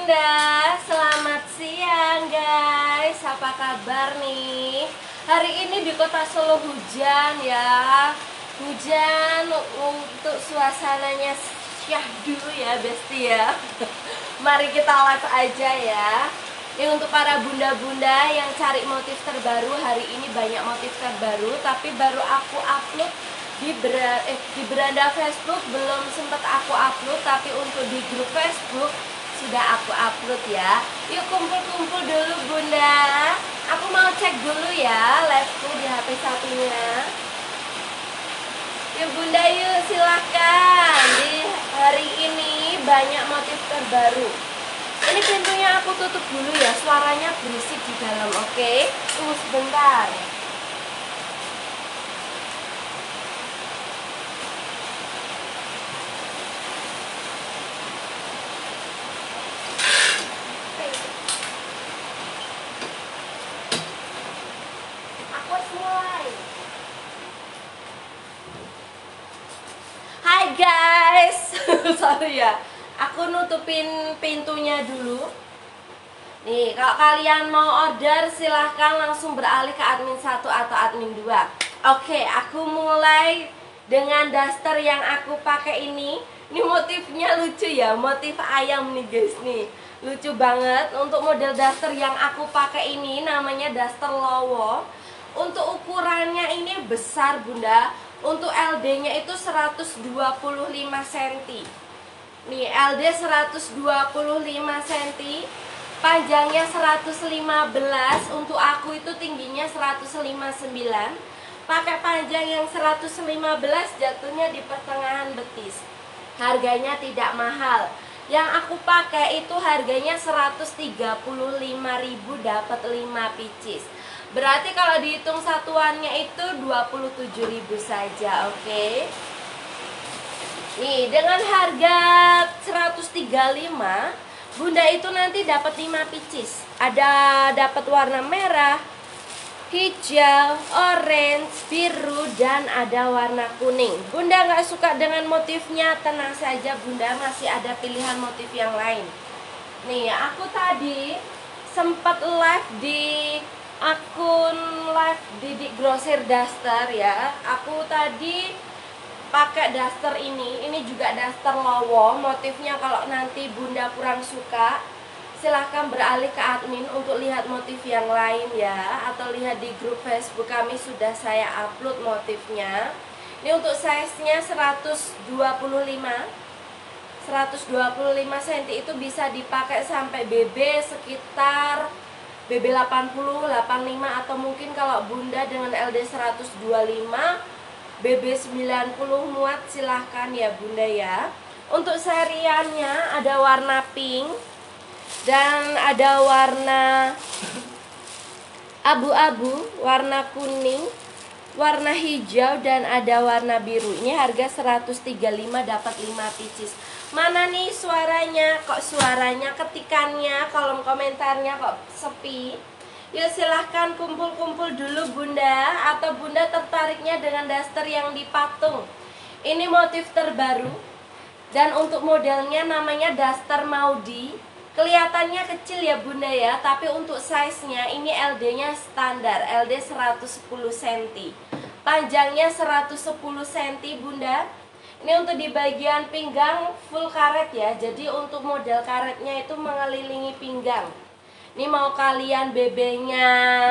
Bunda, selamat siang guys. Apa kabar nih? Hari ini di kota Solo hujan ya. Hujan untuk suasananya syahdu ya Besti ya. Mari kita live aja ya. Ini untuk para bunda-bunda yang cari motif terbaru. Hari ini banyak motif terbaru, tapi baru aku upload di beranda Facebook. Belum sempat aku upload, tapi untuk di grup Facebook sudah aku upload ya. Yuk kumpul-kumpul dulu Bunda. Aku mau cek dulu ya liveku di HP satunya. Yuk Bunda, yuk silahkan. Di hari ini banyak motif terbaru. Ini pintunya aku tutup dulu ya, suaranya berisik di dalam, oke? Tunggu sebentar. Hai guys. Sorry ya, aku nutupin pintunya dulu. Nih, kalau kalian mau order silahkan langsung beralih ke admin 1 atau admin 2. Oke, aku mulai dengan daster yang aku pakai ini. Ini motifnya lucu ya, motif ayam nih guys nih. Lucu banget. Untuk model daster yang aku pakai ini namanya daster lowo. Untuk ukurannya ini besar Bunda. Untuk LD-nya itu 125 cm. Nih, LD 125 cm. Panjangnya 115. Untuk aku itu tingginya 159. Pakai panjang yang 115, jatuhnya di pertengahan betis. Harganya tidak mahal. Yang aku pakai itu harganya 135.000 dapat 5 pieces. Berarti kalau dihitung satuannya itu 27.000 saja, oke? Nih, dengan harga 135, Bunda itu nanti dapat 5 pieces. Ada dapat warna merah, hijau, orange, biru, dan ada warna kuning. Bunda nggak suka dengan motifnya, tenang saja Bunda, masih ada pilihan motif yang lain. Nih, aku tadi sempat live di akun live Didik Grosir Daster ya. Aku tadi pakai daster ini juga daster lowo. Motifnya kalau nanti Bunda kurang suka, silahkan beralih ke admin untuk lihat motif yang lain ya, atau lihat di grup Facebook kami sudah saya upload motifnya. Ini untuk size-nya 125 cm itu bisa dipakai sampai BB sekitar BB 80, 85, atau mungkin kalau Bunda dengan LD 125, BB 90 muat, silahkan ya Bunda ya. Untuk seriannya ada warna pink dan ada warna abu-abu, warna kuning, warna hijau, dan ada warna biru. Ini harga 135 dapat 5 pieces. Mana nih suaranya? Kok suaranya, ketikannya, kolom komentarnya kok sepi? Yuk silahkan kumpul-kumpul dulu Bunda. Atau Bunda tertariknya dengan daster yang dipatung. Ini motif terbaru. Dan untuk modelnya namanya daster Maudi. Kelihatannya kecil ya Bunda ya, tapi untuk size-nya ini LD-nya standar, LD 110 cm. Panjangnya 110 cm Bunda. Ini untuk di bagian pinggang full karet ya. Jadi untuk model karetnya itu mengelilingi pinggang. Ini mau kalian BB-nya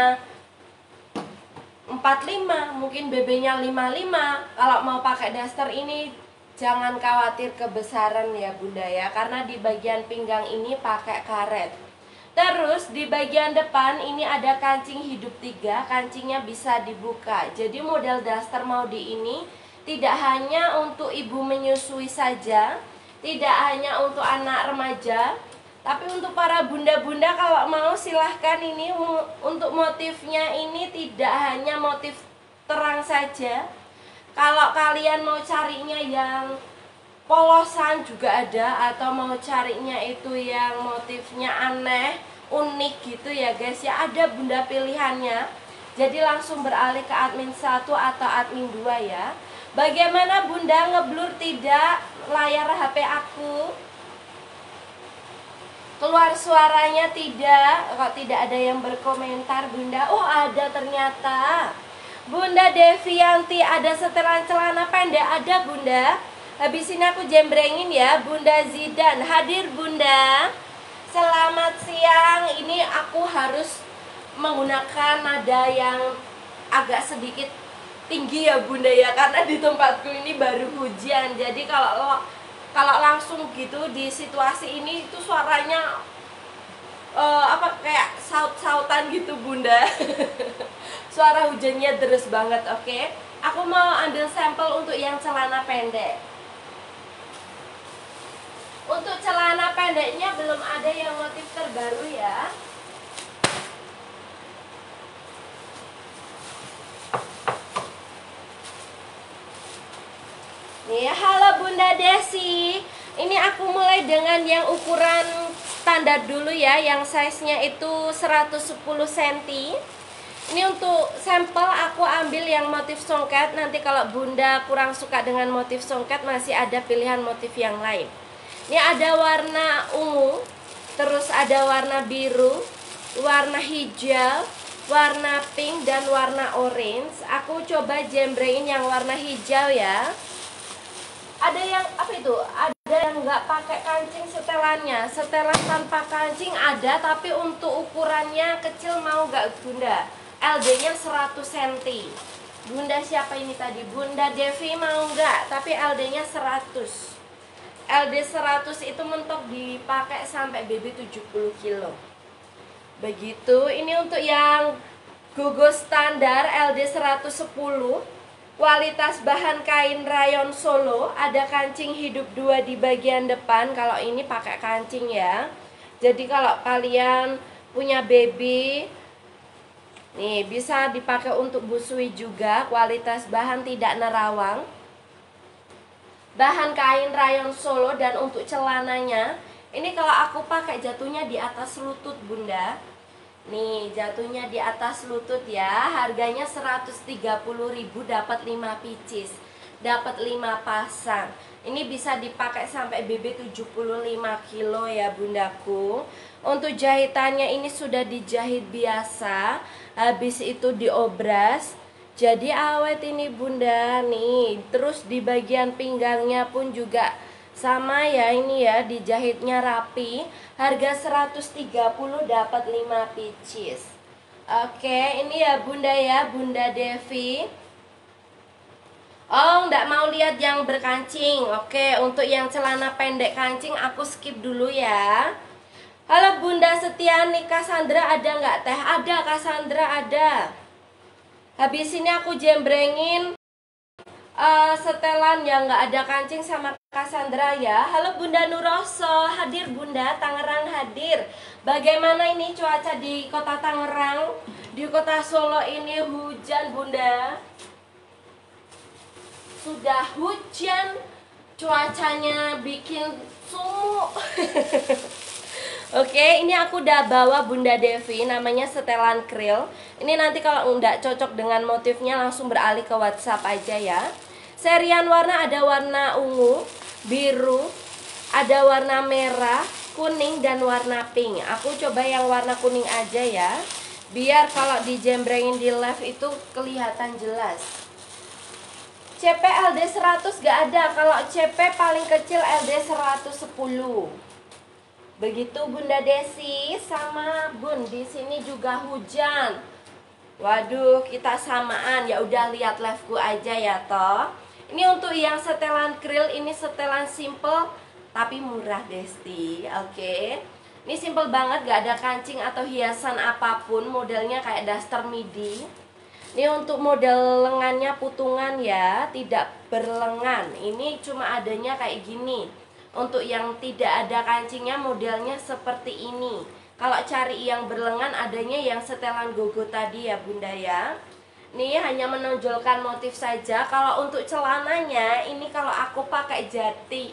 45, mungkin BB-nya 55. Kalau mau pakai daster ini jangan khawatir kebesaran ya Bunda ya, karena di bagian pinggang ini pakai karet. Terus di bagian depan ini ada kancing hidup 3, kancingnya bisa dibuka. Jadi model daster Maudi ini tidak hanya untuk ibu menyusui saja, tidak hanya untuk anak remaja, tapi untuk para bunda-bunda kalau mau silahkan. Ini untuk motifnya ini tidak hanya motif terang saja. Kalau kalian mau carinya yang polosan juga ada, atau mau carinya itu yang motifnya aneh, unik gitu ya guys ya, ada Bunda pilihannya. Jadi langsung beralih ke admin 1 atau admin 2 ya. Bagaimana Bunda, ngeblur tidak layar HP aku? Keluar suaranya tidak? Kok tidak ada yang berkomentar Bunda? Oh ada ternyata. Bunda Devianti ada setelan celana pendek, ada Bunda. Habis ini aku jembrengin ya. Bunda Zidan hadir Bunda. Selamat siang. Ini aku harus menggunakan nada yang agak sedikit tinggi ya Bunda ya, karena di tempatku ini baru hujan. Jadi kalau langsung gitu di situasi ini itu suaranya kayak saut-sautan gitu Bunda. Suara hujannya deres banget. Oke. Aku mau ambil sampel untuk yang celana pendek. Untuk celana pendeknya belum ada yang motif terbaru ya. Nih, halo Bunda Desi. Ini aku mulai dengan yang ukuran standar dulu ya, yang size-nya itu 110 cm. Ini untuk sampel aku ambil yang motif songket. Nanti kalau Bunda kurang suka dengan motif songket, masih ada pilihan motif yang lain. Ini ada warna ungu, terus ada warna biru, warna hijau, warna pink, dan warna orange. Aku coba jembrengin yang warna hijau ya. Ada yang apa itu? Ada yang nggak pakai kancing setelannya. Setelan tanpa kancing ada, tapi untuk ukurannya kecil mau nggak Bunda? LD-nya 100 cm. Bunda siapa ini tadi? Bunda Devi mau nggak? Tapi LD-nya 100. LD 100 itu mentok dipakai sampai BB 70 kilo. Begitu. Ini untuk yang gogo standar LD 110. Kualitas bahan kain rayon Solo. Ada kancing hidup 2 di bagian depan. Kalau ini pakai kancing ya. Jadi kalau kalian punya baby, nih bisa dipakai untuk busui juga. Kualitas bahan tidak nerawang. Bahan kain rayon Solo. Dan untuk celananya, ini kalau aku pakai jatuhnya di atas lutut Bunda. Nih jatuhnya di atas lutut ya. Harganya 130.000, dapat 5 pieces, dapat 5 pasang. Ini bisa dipakai sampai BB 75 kilo ya Bundaku. Untuk jahitannya ini sudah dijahit biasa, habis itu diobras. Jadi awet ini Bunda nih. Terus di bagian pinggangnya pun juga sama ya, ini ya dijahitnya rapi. Harga 130, dapat 5 pieces. Oke, ini ya Bunda ya, Bunda Devi. Oh, nggak mau lihat yang berkancing. Oke, untuk yang celana pendek kancing aku skip dulu ya. Halo Bunda Setiani, Cassandra ada nggak teh? Ada Cassandra, ada. Habis ini aku jembrengin setelan yang nggak ada kancing sama Cassandra ya. Halo Bunda Nuroso, hadir Bunda. Tangerang hadir. Bagaimana ini cuaca di kota Tangerang? Di kota Solo ini hujan Bunda. Sudah hujan, cuacanya bikin sumuk. Oke, ini aku udah bawa Bunda Devi, namanya setelan krill. Ini nanti kalau nggak cocok dengan motifnya langsung beralih ke WhatsApp aja ya. Serian warna ada warna ungu, biru, ada warna merah, kuning, dan warna pink. Aku coba yang warna kuning aja ya, biar kalau dijembrengin di live itu kelihatan jelas. CP LD 100 gak ada, kalau CP paling kecil LD 110. Begitu Bunda Desi sama Bun. Di sini juga hujan. Waduh, kita samaan. Ya udah lihat liveku aja ya toh. Ini untuk yang setelan krill, ini setelan simple tapi murah Desti. Oke. Ini simple banget, gak ada kancing atau hiasan apapun. Modelnya kayak daster midi. Ini untuk model lengannya putungan ya, tidak berlengan. Ini cuma adanya kayak gini. Untuk yang tidak ada kancingnya modelnya seperti ini. Kalau cari yang berlengan adanya yang setelan gogo tadi ya Bunda ya. Ini hanya menonjolkan motif saja. Kalau untuk celananya ini kalau aku pakai jati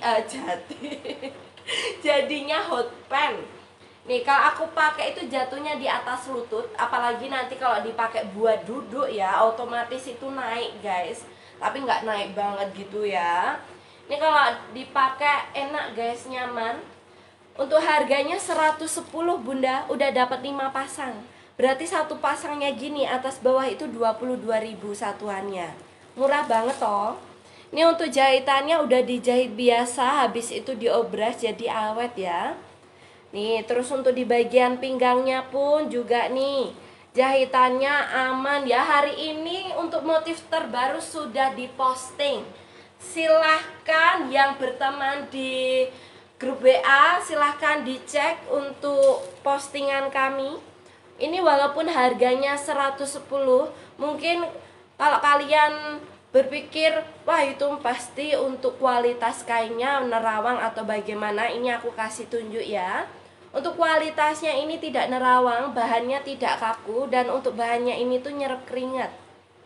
jadinya hot pants. Nih kalau aku pakai itu jatuhnya di atas lutut. Apalagi nanti kalau dipakai buat duduk ya, otomatis itu naik guys. Tapi nggak naik banget gitu ya. Ini kalau dipakai enak guys, nyaman. Untuk harganya 110 Bunda, udah dapat 5 pasang. Berarti satu pasangnya gini, atas bawah itu 22.000 satuannya. Murah banget toh. Ini untuk jahitannya udah dijahit biasa, habis itu diobras jadi awet ya. Nih, terus untuk di bagian pinggangnya pun juga nih, jahitannya aman ya. Hari ini untuk motif terbaru sudah diposting. Silahkan yang berteman di grup WA, silahkan dicek untuk postingan kami. Ini walaupun harganya 110, mungkin kalau kalian berpikir, wah itu pasti untuk kualitas kainnya nerawang atau bagaimana, ini aku kasih tunjuk ya. Untuk kualitasnya ini tidak nerawang, bahannya tidak kaku, dan untuk bahannya ini tuh nyerap keringat.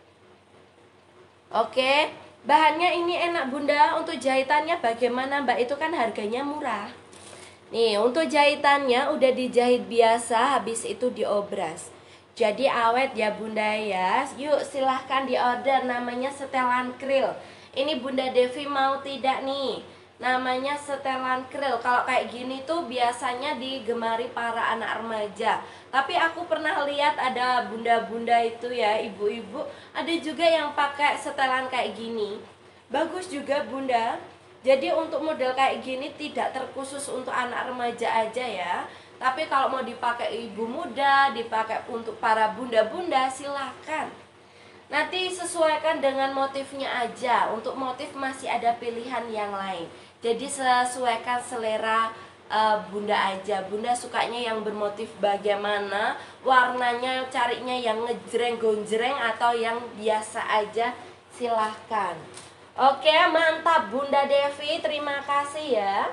Oke, bahannya ini enak Bunda. Untuk jahitannya bagaimana Mbak? Itu kan harganya murah. Nih, untuk jahitannya udah dijahit biasa, habis itu diobras. Jadi awet ya Bunda ya. Yuk silahkan diorder, namanya setelan krill. Ini Bunda Devi mau tidak nih? Namanya setelan krill. Kalau kayak gini tuh biasanya digemari para anak remaja. Tapi aku pernah lihat ada bunda-bunda itu ya, ibu-ibu, ada juga yang pakai setelan kayak gini. Bagus juga Bunda. Jadi untuk model kayak gini tidak terkhusus untuk anak remaja aja ya. Tapi kalau mau dipakai ibu muda, dipakai untuk para bunda-bunda, silahkan. Nanti sesuaikan dengan motifnya aja. Untuk motif masih ada pilihan yang lain. Jadi sesuaikan selera Bunda aja. Bunda sukanya yang bermotif bagaimana, warnanya carinya yang ngejreng gonjreng atau yang biasa aja, silahkan. Oke, mantap Bunda Devi, terima kasih ya.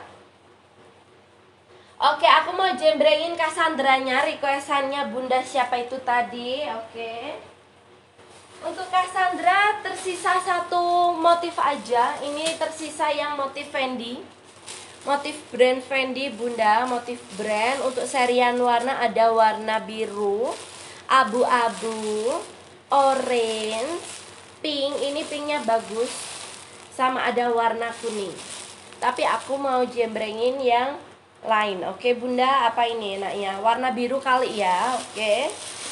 Oke, aku mau jembrengin Cassandranya, requestannya Bunda siapa itu tadi. Oke. Untuk Cassandra tersisa satu motif aja. Ini tersisa yang motif Fendi. Motif brand Fendi Bunda, motif brand. Untuk serian warna ada warna biru, abu-abu, orange, pink. Ini pinknya bagus. Sama ada warna kuning. Tapi aku mau jembrengin yang lain. Oke Bunda, apa ini enaknya? Warna biru kali ya. Oke.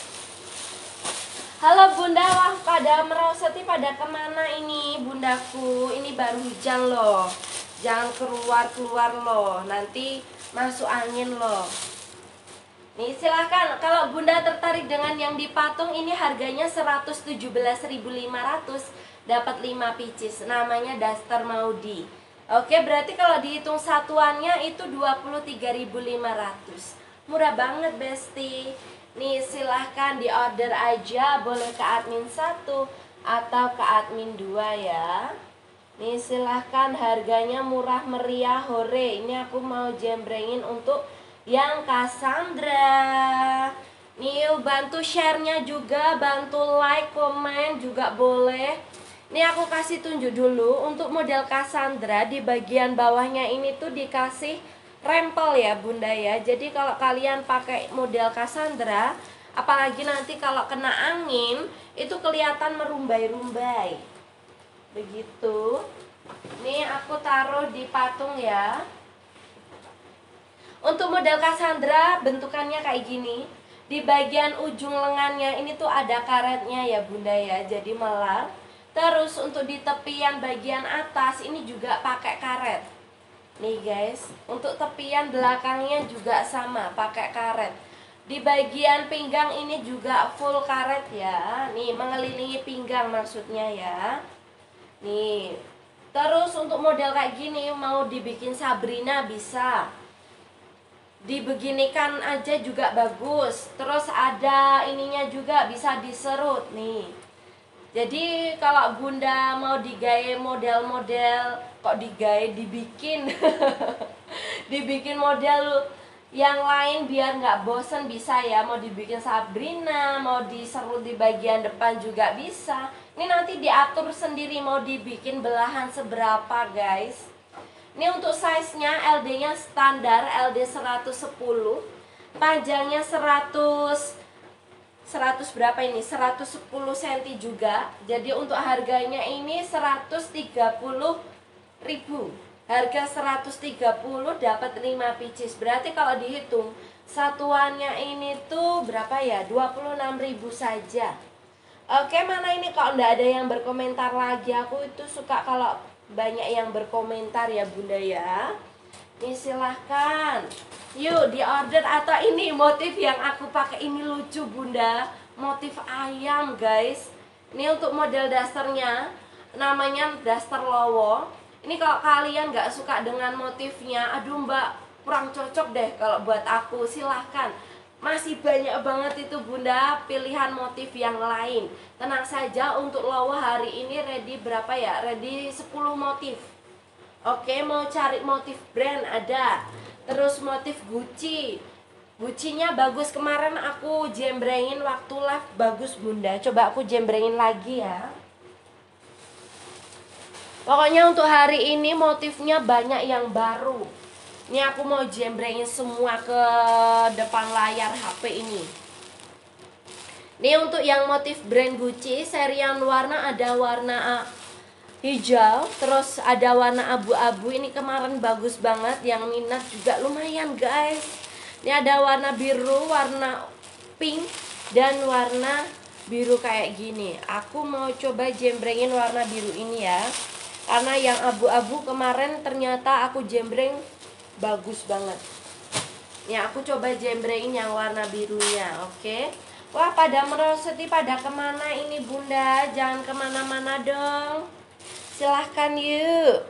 Halo Bunda, wah pada merosoti, pada kemana ini bundaku? Ini baru hujan loh. Jangan keluar-keluar loh, nanti masuk angin loh. Nih silahkan, kalau Bunda tertarik dengan yang di patung, ini harganya 117.500, dapat 5 pieces. Namanya Duster Maudi. Oke, berarti kalau dihitung satuannya itu 23.500. Murah banget Besti. Nih silahkan diorder aja, boleh ke admin 1 atau ke admin 2 ya. Nih silahkan, harganya murah meriah, hore. Ini aku mau jembrengin untuk yang Cassandra. Nih bantu share-nya juga, bantu like, komen juga boleh. Nih aku kasih tunjuk dulu untuk model Cassandra, di bagian bawahnya ini tuh dikasih rempel ya Bunda ya. Jadi kalau kalian pakai model Cassandra, apalagi nanti kalau kena angin, itu kelihatan merumbai-rumbai. Begitu. Nih aku taruh di patung ya. Untuk model Cassandra bentukannya kayak gini. Di bagian ujung lengannya ini tuh ada karetnya ya Bunda ya, jadi melar. Terus untuk di tepian bagian atas ini juga pakai karet. Nih guys, untuk tepian belakangnya juga sama, pakai karet. Di bagian pinggang ini juga full karet ya. Nih mengelilingi pinggang maksudnya ya. Nih, terus untuk model kayak gini mau dibikin Sabrina bisa, dibeginikan aja juga bagus. Terus ada ininya juga, bisa diserut nih. Jadi kalau Bunda mau digaya model-model, kok digaya, dibikin dibikin model yang lain biar nggak bosen bisa ya. Mau dibikin Sabrina, mau diserut di bagian depan juga bisa. Ini nanti diatur sendiri mau dibikin belahan seberapa guys. Ini untuk size-nya LD-nya standar, LD 110, panjangnya 100 berapa ini? 110 cm juga. Jadi untuk harganya ini 130.000 Harga 130 dapat 5 pieces. Berarti kalau dihitung satuannya ini tuh berapa ya? 26.000 saja. Oke, mana ini kalau nggak ada yang berkomentar lagi. Aku itu suka kalau banyak yang berkomentar ya Bunda ya. Nih silahkan. Yuk di order. Atau ini motif yang aku pakai ini lucu Bunda. Motif ayam guys. Ini untuk model dasternya. Namanya daster lowo. Ini kalau kalian nggak suka dengan motifnya, aduh mbak kurang cocok deh kalau buat aku, silahkan. Masih banyak banget itu Bunda pilihan motif yang lain. Tenang saja, untuk lowo hari ini ready berapa ya? Ready 10 motif. Oke, mau cari motif brand ada. Terus motif Gucci. Gucci-nya bagus, kemarin aku jembrengin waktu live, bagus Bunda. Coba aku jembrengin lagi ya. Pokoknya untuk hari ini motifnya banyak yang baru. Ini aku mau jembrengin semua ke depan layar HP ini. Ini untuk yang motif brand Gucci, serian warna ada warna hijau, terus ada warna abu-abu. Ini kemarin bagus banget, yang minat juga lumayan guys. Ini ada warna biru, warna pink, dan warna biru kayak gini. Aku mau coba jembrengin warna biru ini ya. Karena yang abu-abu kemarin ternyata aku jembreng bagus banget. Ya aku coba jembrengin yang warna birunya. Oke. Wah pada merosoti, pada kemana ini Bunda? Jangan kemana-mana dong. Silahkan yuk.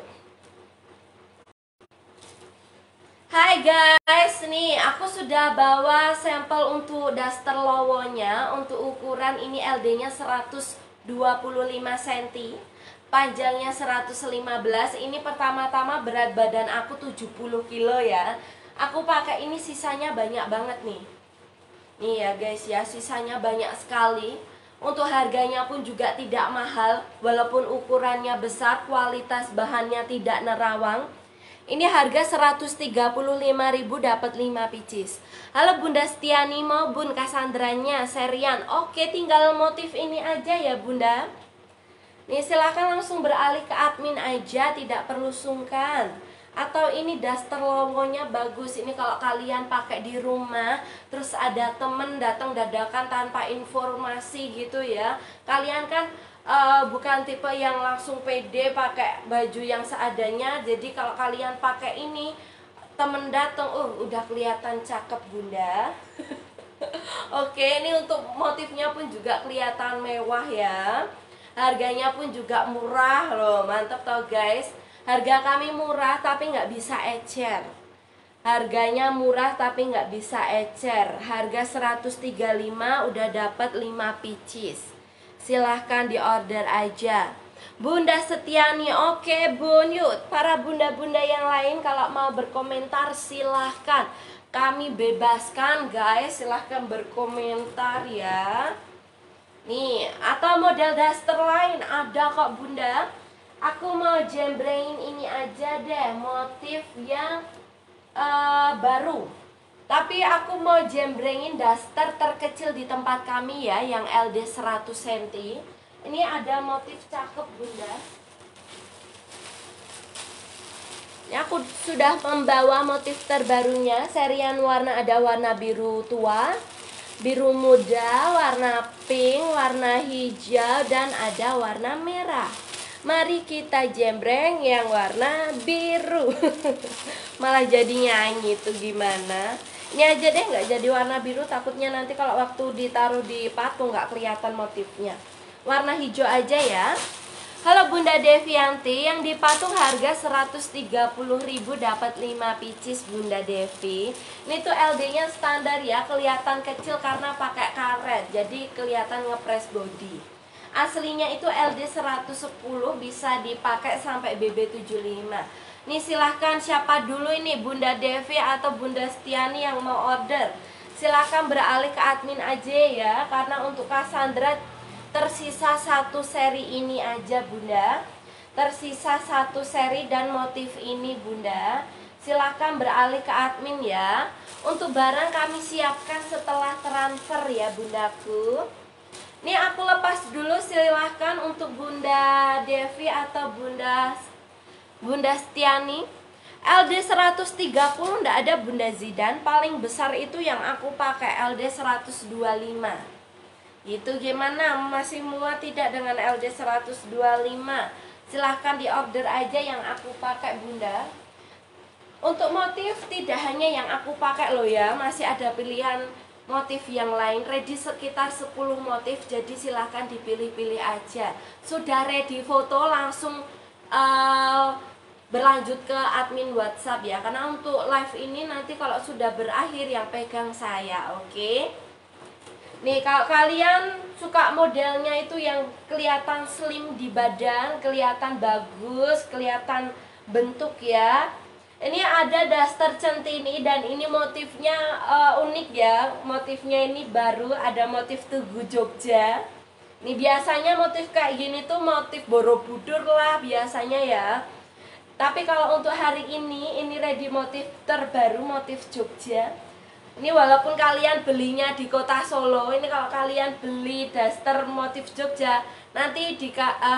Hai guys, nih aku sudah bawa sampel untuk daster lowonya. Untuk ukuran ini LD-nya 125 cm, panjangnya 115. Ini pertama-tama berat badan aku 70 kilo ya. Aku pakai ini, sisanya banyak banget nih. Nih ya guys ya, sisanya banyak sekali. Untuk harganya pun juga tidak mahal. Walaupun ukurannya besar, kualitas bahannya tidak nerawang. Ini harga 135.000 dapat 5 pieces. Halo Bunda Setiani, mau Bun Kassandranya serian. Oke, tinggal motif ini aja ya Bunda. Nih silahkan langsung beralih ke admin aja, tidak perlu sungkan. Atau ini daster lowonya bagus. Ini kalau kalian pakai di rumah, terus ada temen datang dadakan tanpa informasi gitu ya. Kalian kan bukan tipe yang langsung pede pakai baju yang seadanya. Jadi kalau kalian pakai ini, temen datang, udah kelihatan cakep Bunda. Oke, ini untuk motifnya pun juga kelihatan mewah ya. Harganya pun juga murah loh, mantep tau guys. Harga kami murah tapi nggak bisa ecer. Harganya murah tapi nggak bisa ecer. Harga 135 udah dapat 5 pieces. Silahkan di order aja. Bunda Setiani, oke Bun. Yuk para bunda-bunda yang lain kalau mau berkomentar silahkan. Kami bebaskan guys, silahkan berkomentar ya. Nih, atau model daster lain ada kok Bunda. Aku mau jembrengin ini aja deh, motif yang baru. Tapi aku mau jembrengin daster terkecil di tempat kami ya, yang LD 100 cm. Ini ada motif cakep Bunda. Ini aku sudah membawa motif terbarunya. Serian warna ada warna biru tua, biru muda, warna pink, warna hijau, dan ada warna merah. Mari kita jembreng yang warna biru. Malah jadi nyanyi tuh gimana. Ini aja deh, nggak jadi warna biru, takutnya nanti kalau waktu ditaruh di patung nggak kelihatan motifnya. Warna hijau aja ya. Halo Bunda Devianti, yang di patung harga 130.000 dapat 5 pieces Bunda Devi. Ini tuh LD-nya standar ya, kelihatan kecil karena pakai karet, jadi kelihatan ngepres body. Aslinya itu LD 110, bisa dipakai sampai BB75. Nih silahkan siapa dulu ini, Bunda Devi atau Bunda Setiani yang mau order. Silahkan beralih ke admin aja ya, karena untuk Cassandra tersisa satu seri ini aja Bunda. Tersisa satu seri dan motif ini Bunda. Silahkan beralih ke admin ya. Untuk barang kami siapkan setelah transfer ya Bundaku. Ini aku lepas dulu, silahkan untuk Bunda Devi atau Bunda Bunda Stiani. LD 130 ndak ada Bunda Zidan. Paling besar itu yang aku pakai LD 125. Itu gimana? Masih muat tidak dengan LD 125? Silahkan di order aja yang aku pakai Bunda. Untuk motif tidak hanya yang aku pakai loh ya, masih ada pilihan motif yang lain. Ready sekitar 10 motif, jadi silahkan dipilih-pilih aja. Sudah ready foto langsung berlanjut ke admin WhatsApp ya, karena untuk live ini nanti kalau sudah berakhir yang pegang saya, oke? Nih kalau kalian suka modelnya itu yang kelihatan slim di badan, kelihatan bagus, kelihatan bentuk ya. Ini ada daster centini dan ini motifnya unik ya. Motifnya ini baru, ada motif Tugu Jogja. Ini biasanya motif kayak gini tuh motif Borobudur lah biasanya ya. Tapi kalau untuk hari ini ready motif terbaru, motif Jogja. Ini walaupun kalian belinya di kota Solo, ini kalau kalian beli daster motif Jogja, nanti di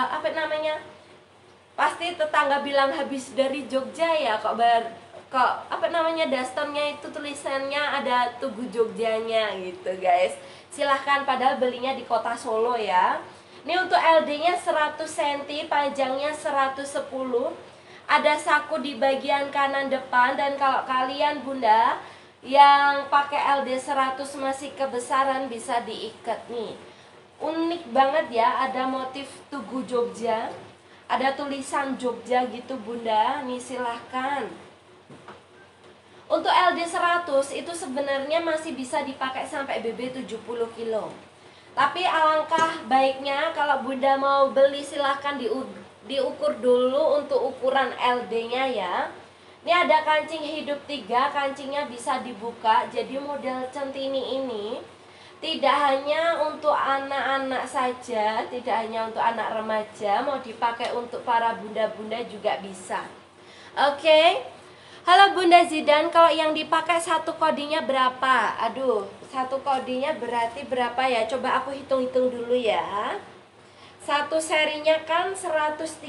pasti tetangga bilang habis dari Jogja ya, kok dasternya itu tulisannya ada Tugu Jogjanya gitu guys. Silahkan, padahal belinya di kota Solo ya. Ini untuk LD-nya 100 cm, panjangnya 110. Ada saku di bagian kanan depan. Dan kalau kalian Bunda yang pakai LD 100 masih kebesaran, bisa diikat nih. Unik banget ya, ada motif Tugu Jogja, ada tulisan Jogja gitu Bunda. Nih silahkan. Untuk LD 100 itu sebenarnya masih bisa dipakai sampai BB 70 kilo. Tapi alangkah baiknya kalau Bunda mau beli silahkan diukur dulu untuk ukuran LD-nya ya. Ini ada kancing hidup 3, kancingnya bisa dibuka. Jadi model centini ini tidak hanya untuk anak-anak saja, tidak hanya untuk anak remaja, mau dipakai untuk para bunda-bunda juga bisa. Oke. Halo Bunda Zidan, kalau yang dipakai satu kodinya berapa? Aduh, satu kodinya berarti berapa ya? Coba aku hitung-hitung dulu ya. Satu serinya kan 135.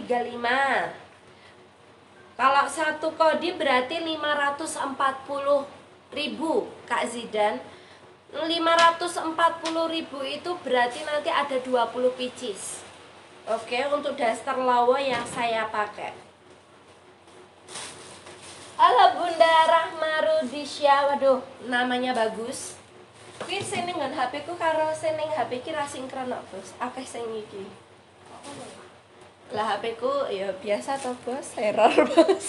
Kalau satu kodi berarti 540.000 Kak Zidan. 540.000 itu berarti nanti ada 20 pieces. Oke, untuk daster lawa yang saya pakai. Halo Bunda Rahmarudisya. Waduh, namanya bagus. Kuwi sing nggon HP ku karo sing ning HP ki ra sinkron kok, Bos. Akeh sing iki. Lah HP ku ya biasa toh Bos, error Bos.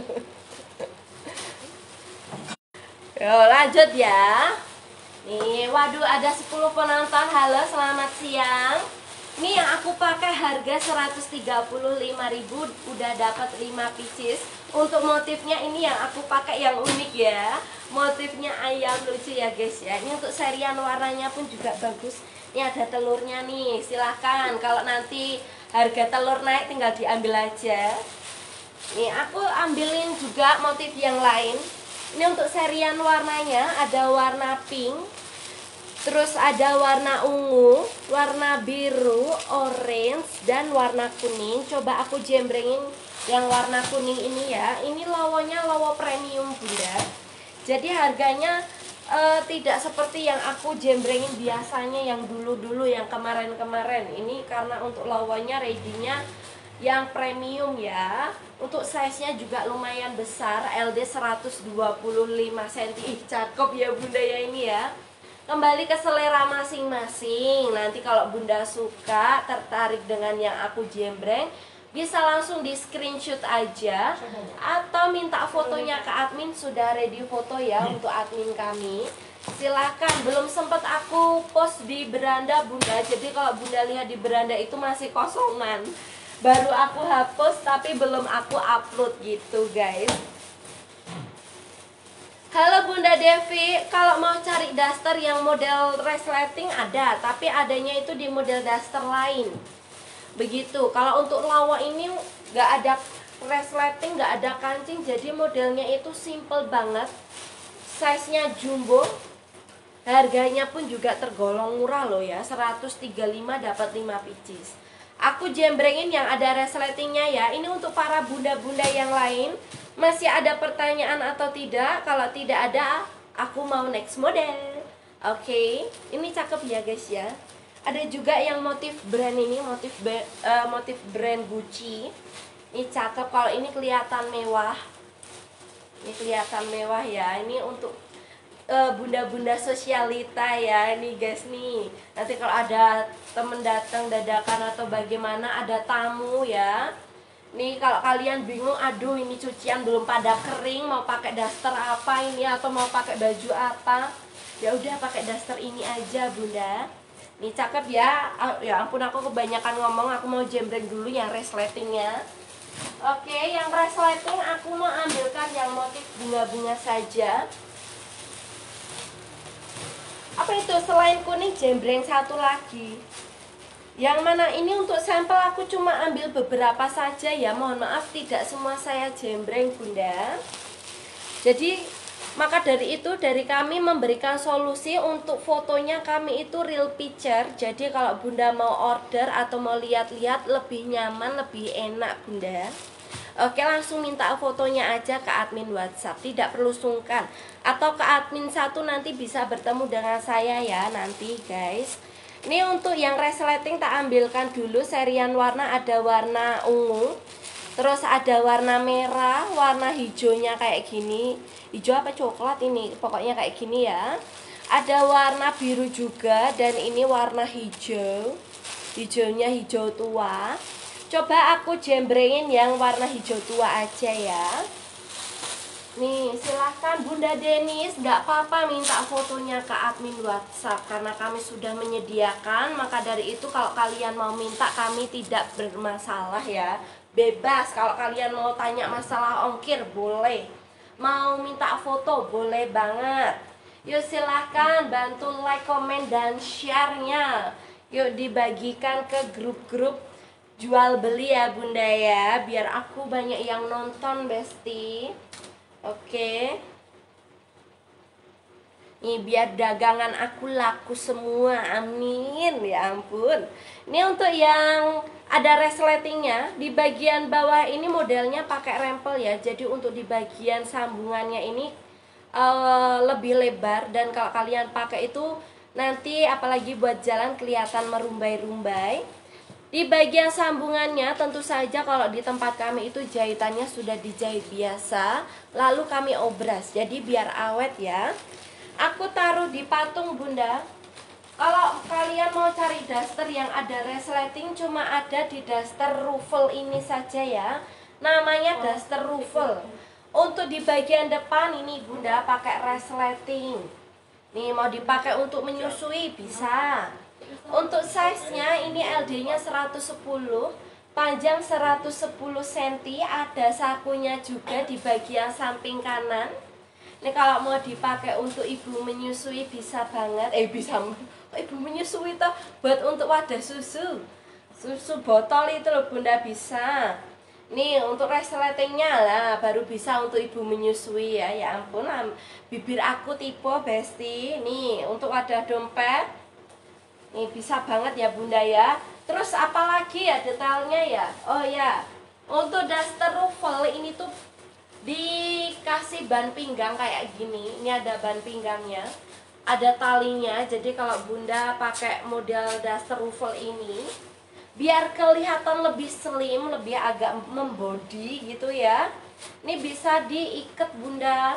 Yo lanjut ya. Nih, waduh ada 10 penonton. Halo, selamat siang. Ini yang aku pakai harga 135.000, udah dapat 5 pieces. Untuk motifnya ini yang aku pakai yang unik ya. Motifnya ayam lucu ya guys ya. Ini untuk serian warnanya pun juga bagus. Ini ada telurnya nih. Silahkan kalau nanti harga telur naik tinggal diambil aja. Nih aku ambilin juga motif yang lain. Ini untuk serian warnanya ada warna pink, terus ada warna ungu, warna biru, orange, dan warna kuning. Coba aku jembrengin yang warna kuning ini ya. Ini lawanya lawa premium Bunda. Jadi harganya tidak seperti yang aku jembrengin biasanya, yang dulu-dulu, yang kemarin-kemarin. Ini karena untuk lawanya ready-nya yang premium ya. Untuk size-nya juga lumayan besar, LD 125 cm. Ih, cakep ya Bunda ya ini ya. Kembali ke selera masing-masing. Nanti kalau Bunda suka, tertarik dengan yang aku jembreng, bisa langsung di screenshot aja atau minta fotonya ke admin. Sudah ready foto ya untuk admin kami. Silahkan, belum sempat aku post di beranda Bunda. Jadi kalau Bunda lihat di beranda itu masih kosongan. Baru aku hapus tapi belum aku upload gitu guys. Halo Bunda Devi, kalau mau cari daster yang model resleting ada, tapi adanya itu di model daster lain. Begitu. Kalau untuk lawa ini nggak ada resleting, nggak ada kancing, jadi modelnya itu simple banget. Size-nya jumbo. Harganya pun juga tergolong murah loh ya, 135 dapat 5 pieces. Aku jembrengin yang ada resletingnya ya. Ini untuk para bunda-bunda yang lain. Masih ada pertanyaan atau tidak? Kalau tidak ada, aku mau next model. Oke, ini cakep ya guys ya. Ada juga yang motif brand ini, motif brand Gucci. Ini cakep, kalau ini kelihatan mewah. Ini kelihatan mewah ya. Ini untuk bunda-bunda sosialita ya, nih guys nih. Nanti kalau ada temen datang dadakan atau bagaimana, ada tamu ya. Nih kalau kalian bingung, aduh ini cucian belum pada kering, mau pakai daster apa ini atau mau pakai baju apa, ya udah pakai daster ini aja bunda. Nih cakep ya. Ya ampun, aku kebanyakan ngomong, aku mau jembreng dulu yang resletingnya. Oke, yang resleting aku mau ambilkan yang motif bunga-bunga saja. Apa itu, selain kuning jembreng satu lagi. Yang mana ini untuk sampel aku cuma ambil beberapa saja ya. Mohon maaf tidak semua saya jembreng bunda. Jadi maka dari itu dari kami memberikan solusi untuk fotonya, kami itu real picture. Jadi kalau bunda mau order atau mau lihat-lihat lebih nyaman, lebih enak bunda. Oke, langsung minta fotonya aja ke admin WhatsApp, tidak perlu sungkan. Atau ke admin satu nanti bisa bertemu dengan saya ya nanti guys. Ini untuk yang resleting tak ambilkan dulu. Serian warna ada warna ungu, terus ada warna merah, warna hijaunya kayak gini. Hijau apa coklat ini, pokoknya kayak gini ya. Ada warna biru juga, dan ini warna hijau. Hijaunya hijau tua. Coba aku jembrengin yang warna hijau tua aja ya. Nih silahkan Bunda Denis, nggak apa-apa minta fotonya ke admin WhatsApp karena kami sudah menyediakan. Maka dari itu kalau kalian mau minta, kami tidak bermasalah ya. Bebas, kalau kalian mau tanya masalah ongkir boleh, mau minta foto boleh banget. Yuk silahkan bantu like, komen, dan share-nya. Yuk dibagikan ke grup-grup jual beli ya bunda ya, biar aku banyak yang nonton besti. Oke. Nih biar dagangan aku laku semua, amin, ya ampun. Ini untuk yang ada resletingnya, di bagian bawah ini modelnya pakai rempel ya. Jadi untuk di bagian sambungannya ini lebih lebar, dan kalau kalian pakai itu nanti apalagi buat jalan kelihatan merumbai-rumbai. Di bagian sambungannya tentu saja kalau di tempat kami itu jahitannya sudah dijahit biasa, lalu kami obras, jadi biar awet ya. Aku taruh di patung bunda. Kalau kalian mau cari daster yang ada resleting, cuma ada di daster ruffle ini saja ya. Namanya daster ruffle. Untuk di bagian depan ini bunda pakai resleting. Nih mau dipakai untuk menyusui bisa. Untuk size-nya ini LD-nya 110, panjang 110 cm, ada sakunya juga di bagian samping kanan. Ini kalau mau dipakai untuk ibu menyusui bisa banget. Ibu menyusui toh, buat untuk wadah susu botol itu loh bunda, bisa. Nih untuk resletingnya lah baru bisa untuk ibu menyusui ya. Ya ampun, bibir aku tipe besti. Nih untuk wadah dompet, nih bisa banget ya bunda ya. Terus apalagi ya detailnya ya. Oh ya, untuk daster ruffle ini tuh dikasih ban pinggang kayak gini. Ini ada ban pinggangnya, ada talinya. Jadi kalau bunda pakai model daster ruffle ini, biar kelihatan lebih slim, lebih agak membody gitu ya. Ini bisa diikat bunda.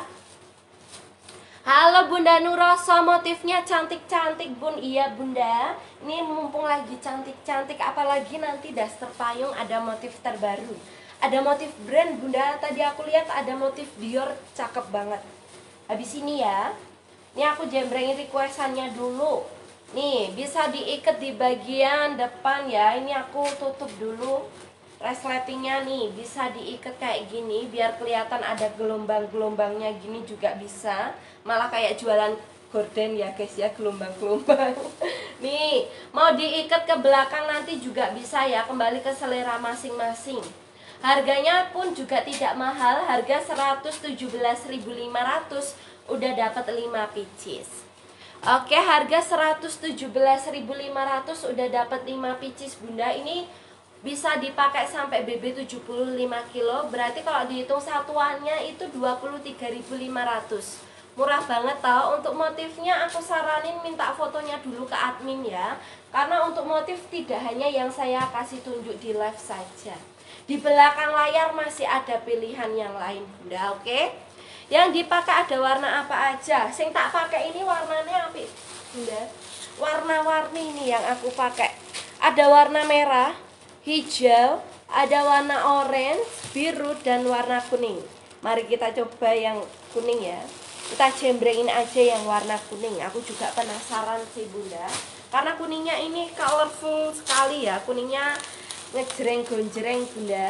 Halo Bunda Nuroso, motifnya cantik-cantik bun. Iya bunda, ini mumpung lagi cantik-cantik, apalagi nanti daster payung ada motif terbaru, ada motif brand bunda. Tadi aku lihat ada motif Dior, cakep banget. Habis ini ya, ini aku jembrengin requestannya dulu. Nih bisa diikat di bagian depan ya. Ini aku tutup dulu resletingnya, nih bisa diikat kayak gini biar kelihatan ada gelombang-gelombangnya gini juga bisa. Malah kayak jualan gorden ya guys ya, gelombang-gelombang. Nih mau diikat ke belakang nanti juga bisa ya, kembali ke selera masing-masing. Harganya pun juga tidak mahal, harga 117.500 udah dapat 5 pieces. Oke, harga 117.500 udah dapat 5 pieces bunda. Ini bisa dipakai sampai BB 75 kilo. Berarti kalau dihitung satuannya itu 23.500. Murah banget tau. Untuk motifnya aku saranin minta fotonya dulu ke admin ya. Karena untuk motif tidak hanya yang saya kasih tunjuk di live saja. Di belakang layar masih ada pilihan yang lain Bunda, oke? Yang dipakai ada warna apa aja? Sing tak pakai ini warnanya apa Bunda? Warna-warni ini yang aku pakai. Ada warna merah, hijau, ada warna orange, biru, dan warna kuning. Mari kita coba yang kuning ya. Kita jembrengin aja yang warna kuning. Aku juga penasaran sih Bunda. Karena kuningnya ini colorful sekali ya. Kuningnya ngejreng gonjreng Bunda.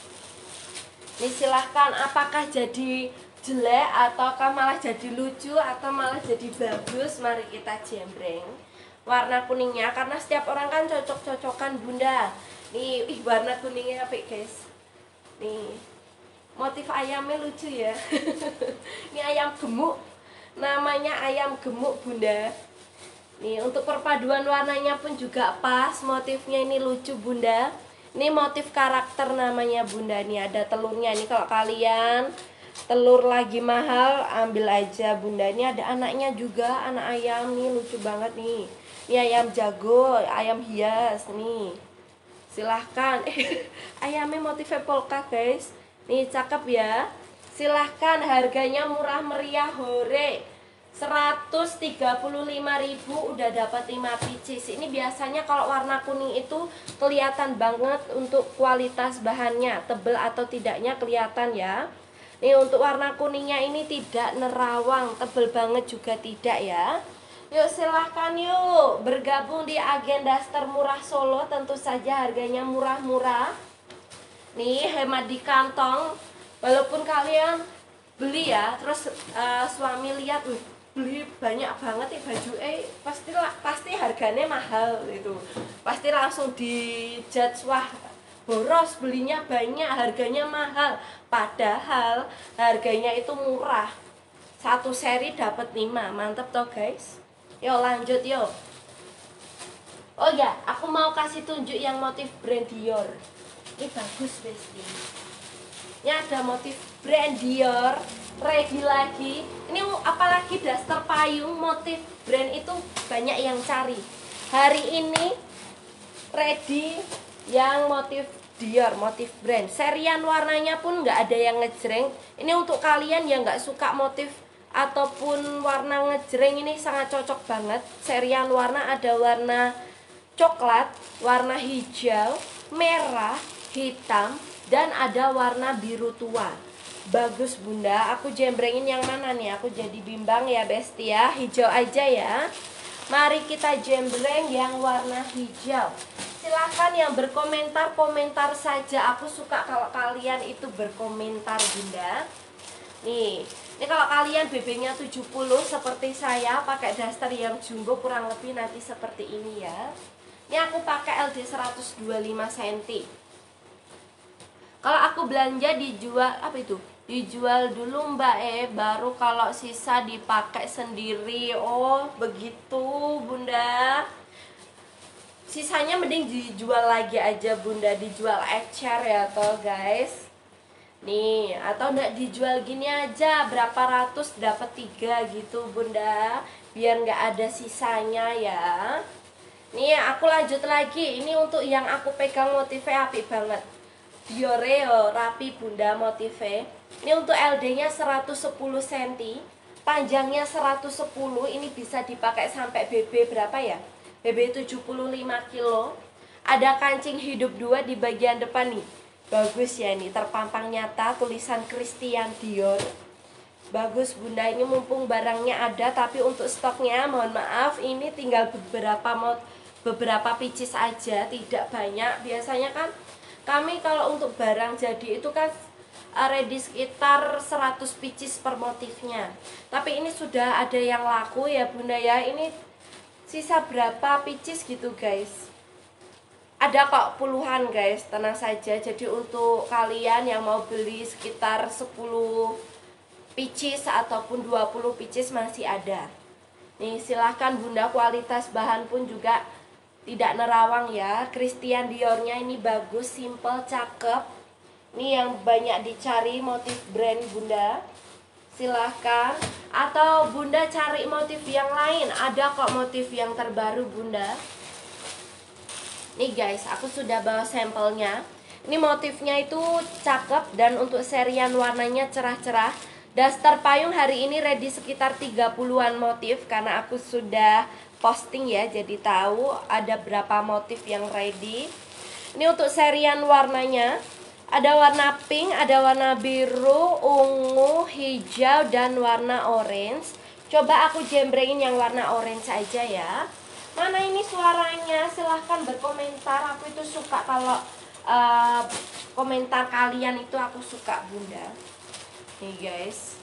Ini silahkan apakah jadi jelek ataukah malah jadi lucu atau malah jadi bagus. Mari kita jembreng warna kuningnya, karena setiap orang kan cocok-cocokan Bunda. Nih, warna kuningnya apa guys? Nih, motif ayamnya lucu ya. Ini ayam gemuk, namanya ayam gemuk Bunda. Nih, untuk perpaduan warnanya pun juga pas. Motifnya ini lucu Bunda. Ini motif karakter namanya Bunda. Nih ada telurnya. Ini kalau kalian telur lagi mahal, ambil aja Bunda. Ini ada anaknya juga, anak ayam. Nih lucu banget nih. Ini ayam jago, ayam hias nih. Silahkan. Ayamnya motifnya polka guys. Nih cakep ya. Silahkan, harganya murah meriah hore. 135.000 udah dapat 5 pieces. Ini biasanya kalau warna kuning itu kelihatan banget untuk kualitas bahannya, tebel atau tidaknya kelihatan ya. Nih untuk warna kuningnya ini tidak nerawang, tebel banget juga tidak ya. Yuk silahkan yuk bergabung di agen daster murah Solo. Tentu saja harganya murah-murah. Nih hemat di kantong. Walaupun kalian beli ya, terus suami lihat, beli banyak banget ya baju, pasti harganya mahal itu. Pasti langsung dijudge, wah boros, belinya banyak, harganya mahal. Padahal harganya itu murah. Satu seri dapat 5, mantep toh guys. Yuk lanjut yuk. Oh ya, aku mau kasih tunjuk yang motif brand Dior. Ini bagus Besti. Ini ada motif brand Dior, ready lagi. Ini apalagi daster payung, motif brand itu banyak yang cari. Hari ini ready yang motif Dior, motif brand. Serian warnanya pun nggak ada yang ngejreng. Ini untuk kalian yang nggak suka motif ataupun warna ngejreng, ini sangat cocok banget. Serian warna ada warna coklat, warna hijau, merah, hitam, dan ada warna biru tua. Bagus Bunda, aku jembrengin yang mana nih? Aku jadi bimbang ya Besti ya. Hijau aja ya. Mari kita jembreng yang warna hijau. Silahkan yang berkomentar, komentar saja. Aku suka kalau kalian itu berkomentar Bunda. Nih, ini kalau kalian BB-nya 70 seperti saya, pakai daster yang jumbo kurang lebih nanti seperti ini ya. Ini aku pakai LD 125 cm. Kalau aku belanja dijual apa itu? Dijual dulu Mbak, baru kalau sisa dipakai sendiri. Oh begitu Bunda. Sisanya mending dijual lagi aja Bunda, dijual ecer ya toh guys. Nih, atau enggak dijual gini aja, berapa ratus dapat 3 gitu Bunda, biar nggak ada sisanya ya. Nih aku lanjut lagi. Ini untuk yang aku pegang motifnya apik banget. Dioreo rapi Bunda motifnya. Ini untuk LD nya 110 cm, panjangnya 110. Ini bisa dipakai sampai BB berapa ya? BB 75 kilo. Ada kancing hidup 2 di bagian depan nih. Bagus ya, ini terpampang nyata tulisan Christian Dior. Bagus Bunda, ini mumpung barangnya ada, tapi untuk stoknya mohon maaf ini tinggal beberapa pieces aja, tidak banyak. Biasanya kan kami kalau untuk barang jadi itu kan ready sekitar 100 pieces per motifnya. Tapi ini sudah ada yang laku ya Bunda ya. Ini sisa berapa pieces gitu guys. Ada kok puluhan guys, tenang saja. Jadi untuk kalian yang mau beli sekitar 10 pieces ataupun 20 pieces masih ada. Nih silahkan Bunda, kualitas bahan pun juga tidak nerawang ya. Christian Diornya ini bagus, simple, cakep. Ini yang banyak dicari motif brand Bunda. Silahkan. Atau Bunda cari motif yang lain, ada kok motif yang terbaru Bunda. Nih guys, aku sudah bawa sampelnya. Ini motifnya itu cakep dan untuk serian warnanya cerah-cerah. Daster payung hari ini ready sekitar 30-an motif karena aku sudah posting ya, jadi tahu ada berapa motif yang ready. Ini untuk serian warnanya. Ada warna pink, ada warna biru, ungu, hijau, dan warna orange. Coba aku jembrengin yang warna orange aja ya. Mana ini suaranya? Silahkan berkomentar. Aku itu suka kalau komentar kalian itu aku suka Bunda. Nih guys,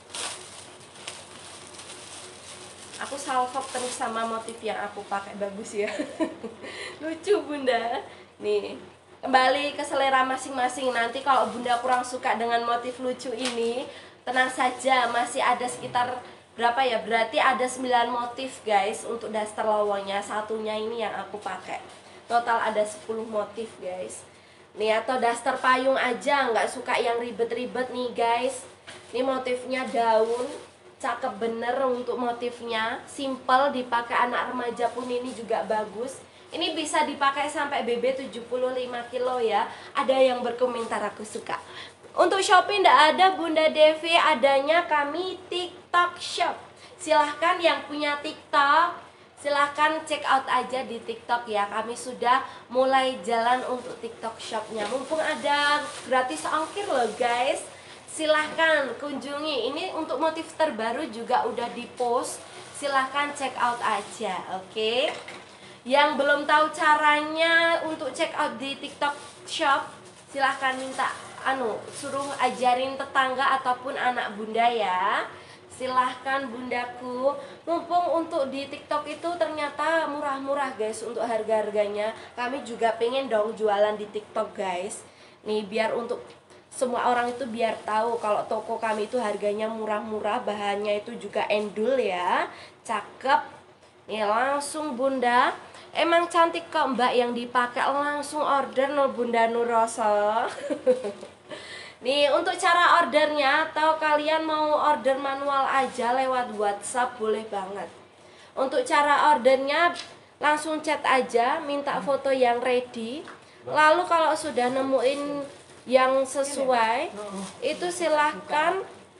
aku salvok terus sama motif yang aku pakai, bagus ya. Lucu Bunda. Nih, kembali ke selera masing-masing. Nanti kalau Bunda kurang suka dengan motif lucu ini, tenang saja, masih ada sekitar berapa ya? Berarti ada 9 motif guys untuk daster lowongnya. Satunya ini yang aku pakai. Total ada 10 motif guys. Nih, atau daster payung aja, nggak suka yang ribet-ribet nih guys. Ini motifnya daun, cakep bener untuk motifnya. Simple, dipakai anak remaja pun ini juga bagus. Ini bisa dipakai sampai BB 75 kilo ya. Ada yang berkomentar aku suka. Untuk Shopee ndak ada Bunda Devi, adanya kami TikTok Shop. Silahkan yang punya TikTok, silahkan check out aja di TikTok ya. Kami sudah mulai jalan untuk TikTok Shopnya. Mumpung ada gratis ongkir loh guys. Silahkan kunjungi. Ini untuk motif terbaru juga udah di post. Silahkan check out aja, oke? Yang belum tahu caranya untuk check out di TikTok Shop, silahkan minta suruh ajarin tetangga ataupun anak Bunda ya. Silahkan Bundaku. Mumpung untuk di TikTok itu ternyata murah-murah guys untuk harga-harganya. Kami juga pengen dong jualan di TikTok guys. Nih biar untuk semua orang itu biar tahu kalau toko kami itu harganya murah-murah, bahannya itu juga endul ya. Cakep. Nih langsung Bunda. Emang cantik kok Mbak yang dipakai, langsung order no Bunda Nuroso. Nih untuk cara ordernya, atau kalian mau order manual aja lewat WhatsApp boleh banget. Untuk cara ordernya langsung chat aja, minta foto yang ready. Lalu kalau sudah nemuin yang sesuai, itu silahkan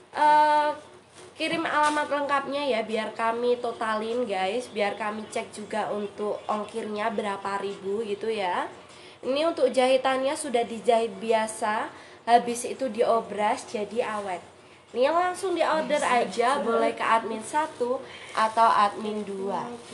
kirim alamat lengkapnya ya, biar kami totalin guys, biar kami cek juga untuk ongkirnya berapa ribu gitu ya. Ini untuk jahitannya sudah dijahit biasa, habis itu diobras jadi awet. Ini langsung diorder aja, boleh ke admin 1 atau admin 2.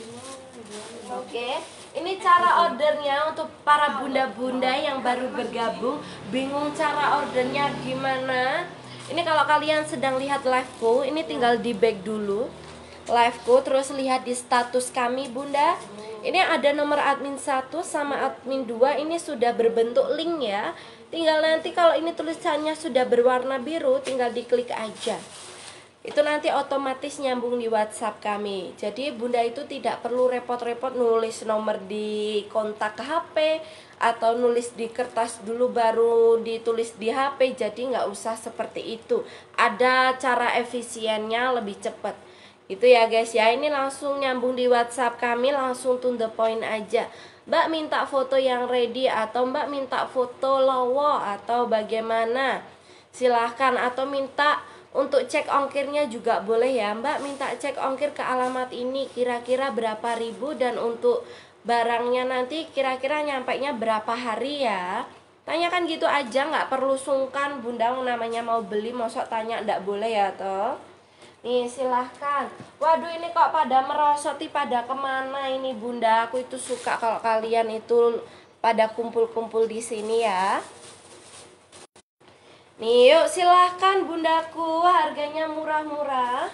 Oke, ini cara ordernya untuk para bunda-bunda yang baru bergabung, bingung cara ordernya gimana. Ini kalau kalian sedang lihat liveku, ini tinggal di back dulu liveku, terus lihat di status kami Bunda. Ini ada nomor admin 1 sama admin 2, ini sudah berbentuk link ya. Tinggal nanti kalau ini tulisannya sudah berwarna biru, tinggal diklik aja. Itu nanti otomatis nyambung di WhatsApp kami. Jadi Bunda itu tidak perlu repot-repot nulis nomor di kontak ke HP atau nulis di kertas dulu baru ditulis di HP. Jadi nggak usah seperti itu. Ada cara efisiennya lebih cepat. Itu ya guys ya. Ini langsung nyambung di WhatsApp kami, langsung to the point aja. Mbak minta foto yang ready atau Mbak minta foto lowo atau bagaimana? Silahkan, atau minta untuk cek ongkirnya juga boleh ya Mbak, minta cek ongkir ke alamat ini kira-kira berapa ribu, dan untuk barangnya nanti kira-kira nyampainya berapa hari ya. Tanyakan gitu aja, nggak perlu sungkan Bunda, namanya mau beli mosok tanya nggak boleh ya toh. Nih silahkan. Waduh ini kok pada merosoti, pada kemana ini Bunda? Aku itu suka kalau kalian itu pada kumpul-kumpul di sini ya. Nih yuk silahkan Bundaku, harganya murah-murah.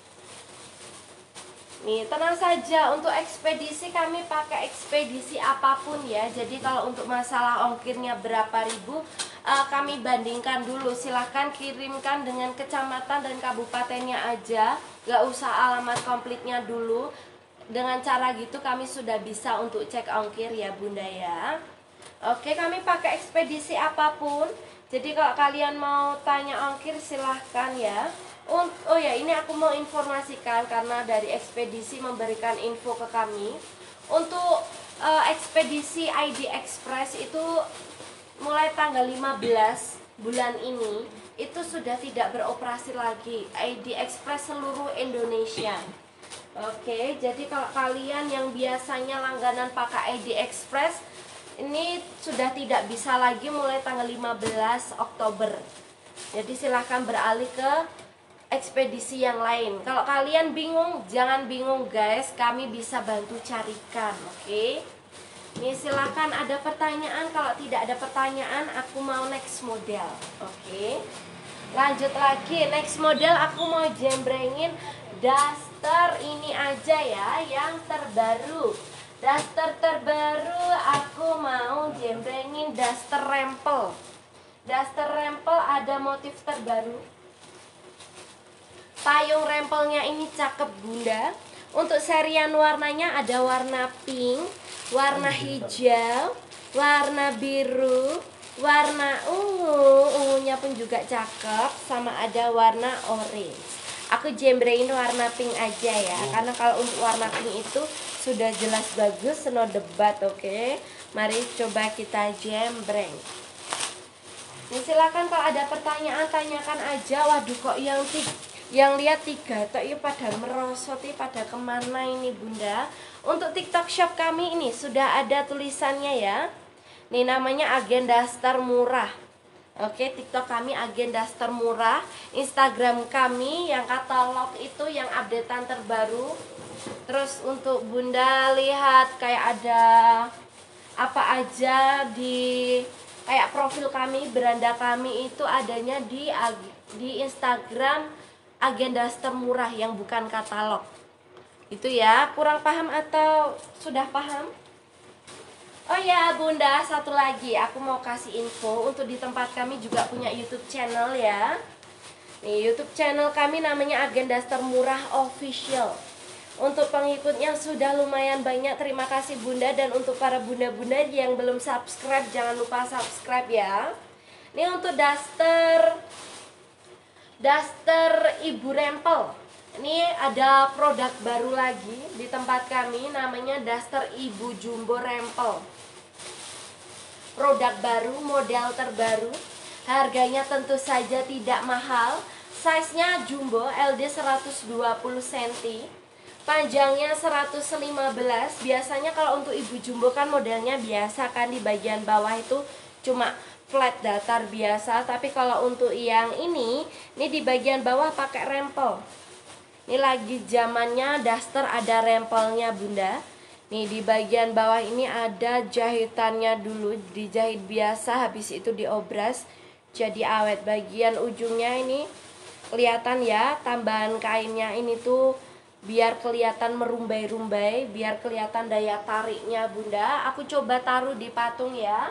Nih tenang saja, untuk ekspedisi kami pakai ekspedisi apapun ya. Jadi kalau untuk masalah ongkirnya berapa ribu, kami bandingkan dulu. Silahkan kirimkan dengan kecamatan dan kabupatennya aja, gak usah alamat komplitnya dulu. dengan cara gitu kami sudah bisa untuk cek ongkir ya Bunda ya. Oke, kami pakai ekspedisi apapun. Jadi kalau kalian mau tanya ongkir silahkan ya. Oh ya, ini aku mau informasikan karena dari ekspedisi memberikan info ke kami. Untuk ekspedisi ID Express itu mulai tanggal 15 bulan ini itu sudah tidak beroperasi lagi ID Express seluruh Indonesia. Oke, jadi kalau kalian yang biasanya langganan pakai ID Express ini sudah tidak bisa lagi mulai tanggal 15 Oktober. Jadi silahkan beralih ke ekspedisi yang lain. Kalau kalian bingung, jangan bingung guys, kami bisa bantu carikan. Oke. Ini silahkan ada pertanyaan. Kalau tidak ada pertanyaan, aku mau next model. Oke. Lanjut lagi, next model aku mau jembrengin daster ini aja ya, yang terbaru. Daster terbaru aku mau jembrengin daster rempel. Daster rempel ada motif terbaru. Payung rempelnya ini cakep Bunda. Untuk serian warnanya ada warna pink, warna hijau, warna biru, warna ungu. Ungunya pun juga cakep, sama ada warna orange. Aku jembrengin warna pink aja ya, karena kalau untuk warna pink itu sudah jelas bagus, no debat. Oke. Mari coba kita jembreng. Nih silakan kalau ada pertanyaan tanyakan aja. Waduh kok yang lihat 3 tok ya pada merosot ya, pada kemana ini Bunda. Untuk TikTok shop kami ini sudah ada tulisannya ya. Nih namanya Agen Daster Murah. Oke, TikTok kami Agen Daster Murah. Instagram kami yang katalog itu yang updatean terbaru. Terus untuk Bunda lihat kayak ada apa aja di kayak profil kami, beranda kami itu adanya di Instagram Agen Daster Murah yang bukan katalog. Itu ya, kurang paham atau sudah paham? Oh ya Bunda, satu lagi aku mau kasih info. Untuk di tempat kami juga punya YouTube channel ya. Nih YouTube channel kami namanya Agen Daster Murah Official. Untuk pengikutnya sudah lumayan banyak, terima kasih Bunda. Dan untuk para bunda-bunda yang belum subscribe, jangan lupa subscribe ya. Ini untuk daster Ibu Rempel. Ini ada produk baru lagi di tempat kami, namanya daster Ibu Jumbo Rempel. Produk baru, model terbaru. Harganya tentu saja tidak mahal. Size-nya jumbo, LD 120 cm. Panjangnya 115. Biasanya kalau untuk Ibu Jumbo kan modelnya biasa kan, di bagian bawah itu cuma flat datar biasa. Tapi kalau untuk yang ini di bagian bawah pakai rempel. Ini lagi zamannya daster ada rempelnya Bunda. Nih di bagian bawah ini ada jahitannya dulu, dijahit biasa, habis itu diobras jadi awet. Bagian ujungnya ini kelihatan ya, tambahan kainnya ini tuh biar kelihatan merumbai-rumbai, biar kelihatan daya tariknya Bunda. Aku coba taruh di patung ya.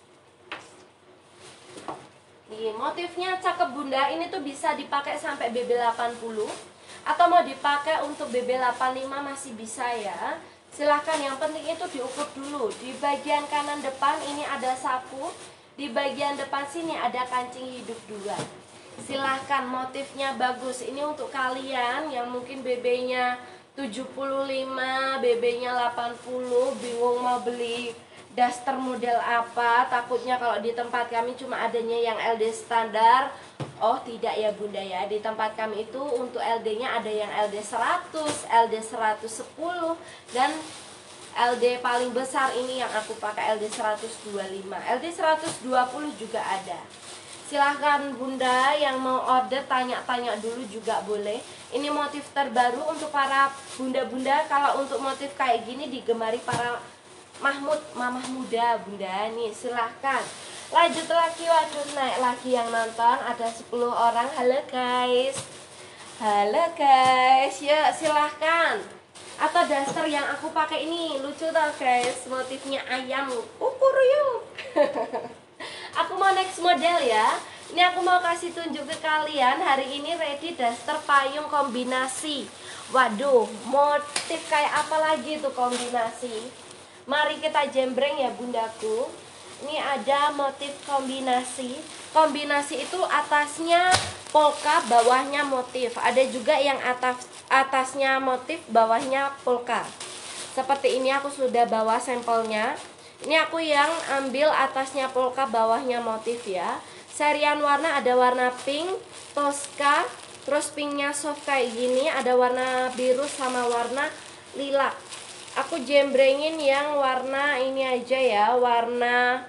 Nih motifnya cakep Bunda, ini tuh bisa dipakai sampai BB80 atau mau dipakai untuk BB85 masih bisa ya. Silahkan, yang penting itu diukur dulu. Di bagian kanan depan ini ada sapu, di bagian depan sini ada kancing hidup 2. Silahkan, motifnya bagus. Ini untuk kalian yang mungkin BB-nya 75, BB-nya 80, bingung mau beli daster model apa, takutnya kalau di tempat kami cuma adanya yang LD standar. Oh tidak ya Bunda ya, di tempat kami itu untuk LD-nya ada yang LD 100, LD 110, dan LD paling besar ini yang aku pakai LD 125. LD 120 juga ada. Silahkan Bunda yang mau order tanya-tanya dulu juga boleh. Ini motif terbaru untuk para bunda-bunda. Kalau untuk motif kayak gini digemari para mamah muda Bunda. Nih silahkan. Lanjut lagi, waduh naik lagi yang nonton, ada 10 orang. Halo guys. Halo guys, ya silahkan. Atau daster yang aku pakai ini lucu tau guys, motifnya ayam. Ukur yuk. Aku mau next model ya. Ini aku mau kasih tunjuk ke kalian. Hari ini ready daster payung kombinasi. Waduh, motif kayak apa lagi tuh kombinasi? Mari kita jembreng ya bundaku. Ini ada motif kombinasi. Kombinasi itu atasnya polka, bawahnya motif. Ada juga yang atasnya motif, bawahnya polka. Seperti ini aku sudah bawa sampelnya. Ini aku yang ambil atasnya polka, bawahnya motif ya. Serian warna ada warna pink, Tosca, terus pinknya soft kayak gini, ada warna biru sama warna lilac. Aku jembrengin yang warna ini aja ya, warna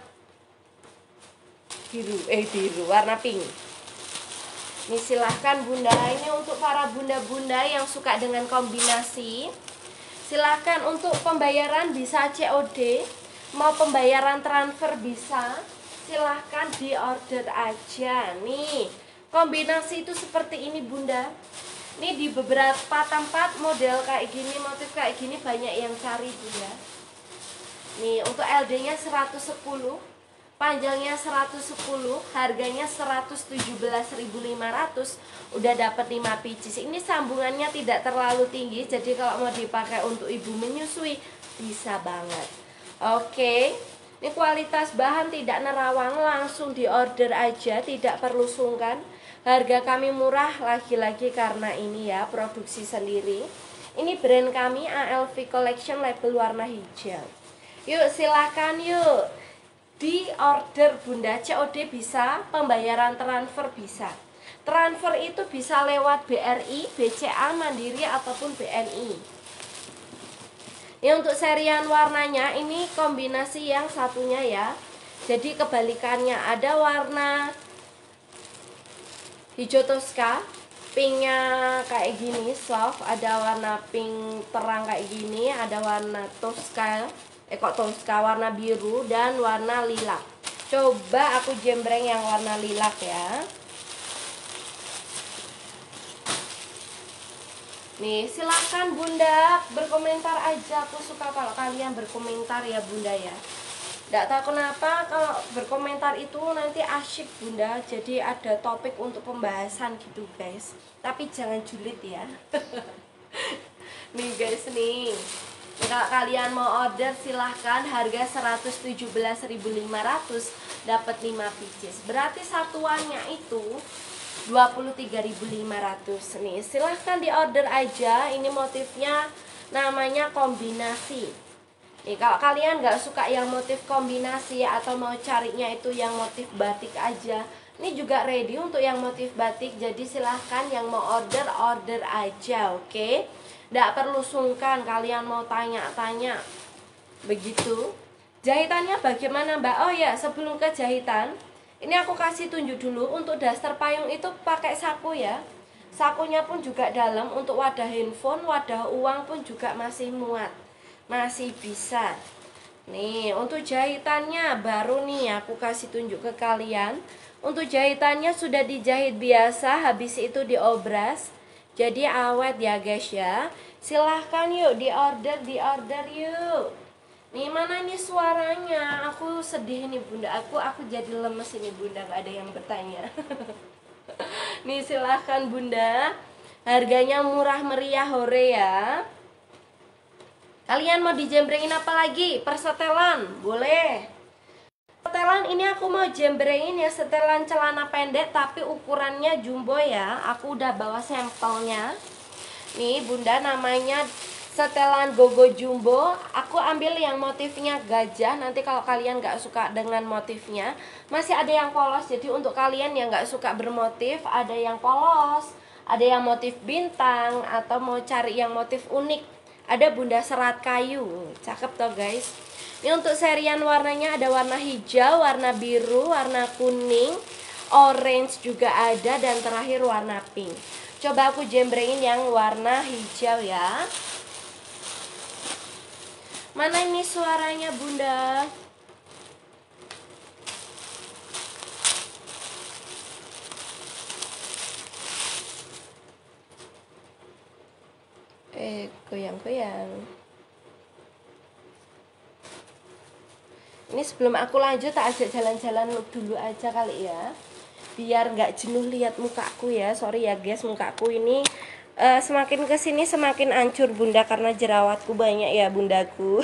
biru, warna pink. Ini silahkan bunda, ini untuk para bunda-bunda yang suka dengan kombinasi. Silahkan untuk pembayaran bisa COD, mau pembayaran transfer bisa. Silahkan di order aja. Nih kombinasi itu seperti ini bunda. Ini di beberapa tempat model kayak gini, motif kayak gini banyak yang cari bunda. Nih untuk LD nya 110, panjangnya 110, harganya 117.500. Udah dapat 5 pieces. Ini sambungannya tidak terlalu tinggi, jadi kalau mau dipakai untuk ibu menyusui bisa banget. Oke. Ini kualitas bahan tidak nerawang, langsung diorder aja, tidak perlu sungkan. Harga kami murah lagi-lagi karena ini ya produksi sendiri. Ini brand kami ALV Collection, label warna hijau. Yuk silahkan yuk diorder bunda, COD bisa, pembayaran transfer bisa. Transfer itu bisa lewat BRI, BCA, Mandiri ataupun BNI. Ini untuk serian warnanya, ini kombinasi yang satunya ya. Jadi kebalikannya, ada warna hijau Tosca, pinknya kayak gini soft, ada warna pink terang kayak gini, ada warna Tosca, warna biru dan warna lilac. Coba aku jembreng yang warna lilac ya. Nih silahkan bunda berkomentar aja, aku suka kalau kalian berkomentar ya bunda ya. Nggak tahu kenapa kalau berkomentar itu nanti asyik bunda, jadi ada topik untuk pembahasan gitu guys. Tapi jangan julid ya. Nih guys nih, kalau kalian mau order silahkan, harga 117.500 dapat 5 pieces. Berarti satuannya itu 23.500 nih. Silahkan diorder aja. Ini motifnya namanya kombinasi. Nih kalau kalian nggak suka yang motif kombinasi atau mau carinya itu yang motif batik aja, ini juga ready untuk yang motif batik. Jadi silahkan yang mau order aja, oke? Nggak perlu sungkan kalian mau tanya-tanya begitu. Jahitannya bagaimana mbak? Oh ya, sebelum ke jahitan, ini aku kasih tunjuk dulu. Untuk daster payung itu pakai saku ya. Sakunya pun juga dalam, untuk wadah handphone, wadah uang pun juga masih muat, masih bisa. Nih untuk jahitannya baru nih aku kasih tunjuk ke kalian. Untuk jahitannya sudah dijahit biasa, habis itu diobras, jadi awet ya guys ya. Silahkan yuk diorder yuk. Nih mana nih suaranya? Aku sedih nih bunda, aku jadi lemes ini bunda, gak ada yang bertanya. Nih silahkan bunda, harganya murah meriah hore ya. Kalian mau dijembrengin apa lagi? Persetelan boleh. Setelan ini aku mau jembrengin ya, setelan celana pendek tapi ukurannya jumbo ya. Aku udah bawa sampelnya. Nih bunda, namanya setelan gogo jumbo. Aku ambil yang motifnya gajah. Nanti kalau kalian gak suka dengan motifnya, masih ada yang polos. Jadi untuk kalian yang gak suka bermotif, ada yang polos, ada yang motif bintang, atau mau cari yang motif unik, ada bunda serat kayu. Cakep toh guys. Ini untuk serian warnanya ada warna hijau, warna biru, warna kuning, orange juga ada, dan terakhir warna pink. Coba aku jembrengin yang warna hijau ya. Mana ini suaranya bunda? Goyang-goyang. Ini sebelum aku lanjut tak ajak jalan-jalan dulu aja kali ya. biar nggak jenuh lihat mukaku ya. Sorry ya guys, mukaku ini semakin kesini semakin hancur bunda, karena jerawatku banyak ya bundaku.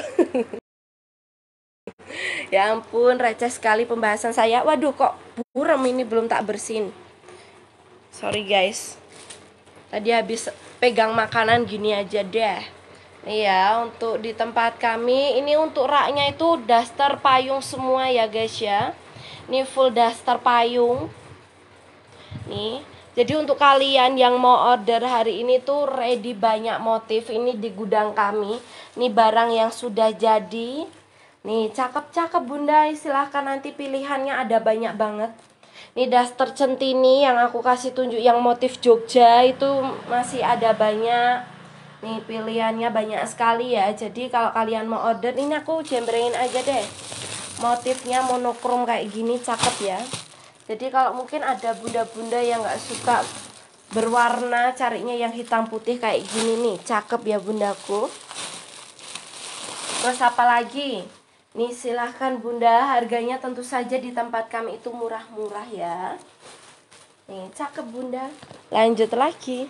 Ya ampun, receh sekali pembahasan saya. Waduh, kok buram ini, belum tak bersihin. Sorry guys, tadi habis pegang makanan gini aja deh. Iya, untuk di tempat kami ini untuk raknya itu daster payung semua ya guys ya. Ini full daster payung. Nih, jadi untuk kalian yang mau order hari ini tuh ready banyak motif ini di gudang kami. Ini barang yang sudah jadi. Nih, cakep-cakep bunda, silahkan nanti pilihannya ada banyak banget. Ini daster centini yang aku kasih tunjuk yang motif Jogja itu masih ada banyak. Nih pilihannya banyak sekali ya. Jadi kalau kalian mau order, ini aku jembrengin aja deh. Motifnya monokrom kayak gini, cakep ya. Jadi kalau mungkin ada bunda-bunda yang gak suka berwarna, carinya yang hitam putih kayak gini nih, cakep ya bundaku. Terus apa lagi? Nih silahkan bunda, harganya tentu saja di tempat kami itu murah-murah ya. Nih cakep bunda. Lanjut lagi.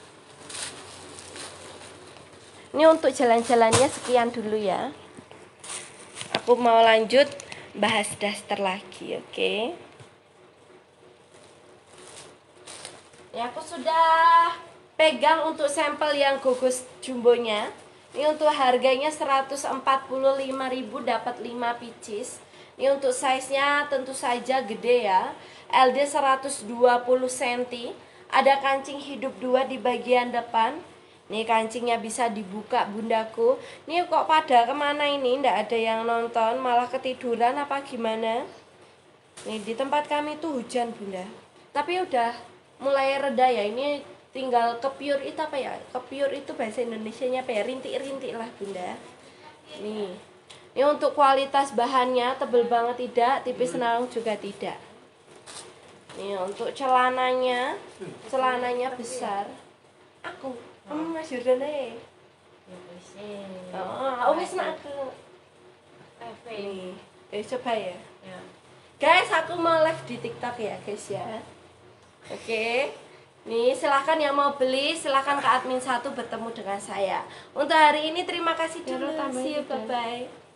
Ini untuk jalan-jalannya sekian dulu ya. Aku mau lanjut bahas daster lagi, oke? Ya aku sudah pegang untuk sampel yang gogos jumbonya. Ini untuk harganya 145.000 dapat 5 pieces. Ini untuk size-nya tentu saja gede ya. LD 120 cm. Ada kancing hidup 2 di bagian depan. Nih kancingnya bisa dibuka bundaku. Nih kok pada kemana ini? Nggak ada yang nonton, malah ketiduran apa gimana? Nih di tempat kami tuh hujan bunda. Tapi udah mulai reda ya. Ini tinggal kepiur itu apa ya? Kepiur itu bahasa Indonesianya apa ya? Rintik-rintik lah bunda. Nih. Ini untuk kualitas bahannya tebel banget tidak, tipis senang juga tidak. Nih untuk celananya besar. Aku, Mas Jordan deh. Oh, wis nak aku. Nih, coba ya. Guys, aku mau live di TikTok ya guys ya. Oke. Nih silahkan yang mau beli, silahkan ke admin 1 bertemu dengan saya. Untuk hari ini terima kasih dulu. See you, bye bye.